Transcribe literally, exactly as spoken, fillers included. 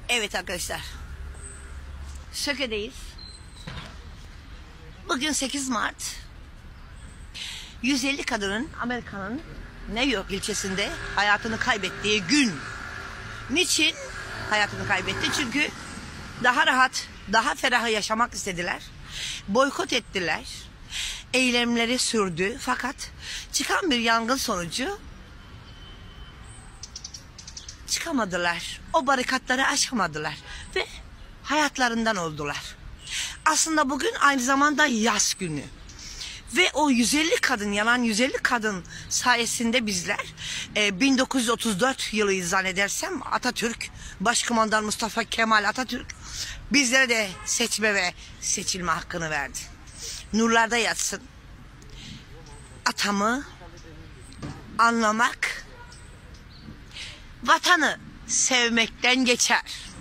Evet arkadaşlar. Söke'deyiz. Bugün sekiz Mart. yüz elli kadının Amerika'nın New York ilçesinde hayatını kaybettiği gün. Niçin hayatını kaybetti? Çünkü daha rahat, daha ferah yaşamak istediler. Boykot ettiler. Eylemleri sürdü. Fakat çıkan bir yangın sonucu çıkamadılar. O barikatları aşamadılar. Ve hayatlarından oldular. Aslında bugün aynı zamanda yaz günü. Ve o yüz elli kadın, yalan yüz elli kadın sayesinde bizler e, bin dokuz yüz otuz dört yılıyız zannedersem, Atatürk, Başkumandan Mustafa Kemal Atatürk bizlere de seçme ve seçilme hakkını verdi. Nurlarda yatsın. Atamı anlamak vatanı sevmekten geçer.